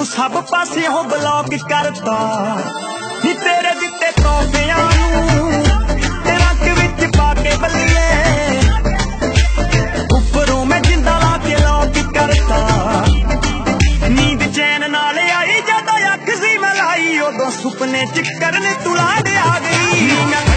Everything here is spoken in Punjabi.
ਨੂੰ ਸਭ ਪਾਸਿਓਂ ਬਲੌਕ ਕਰਤਾ ਨੀ ਤੇਰੇ ਦਿੱਤੇ ਤੋਹਫਿਆਂ ਨੂੰ ਤੇ ਰੱਖ ਵਿੱਚ ਪਾ ਕੇ ਬੱਲੀਏ ਉੱਪਰੋਂ ਮੈਂ ਜਿੰਦਾ ਲਾ ਕੇ ਲੌਕ ਕਰਤਾ ਨੀਂਦ ਚੈਨ ਨਾਲ ਆਈ ਜਦੋਂ ਅੱਖ ਸੀ ਮਲਾਈ ਉਦੋਂ ਸੁਪਨੇ ਚ ਕਰਨ ਤੂੰ ਲਾੜ ਆ ਗਈ।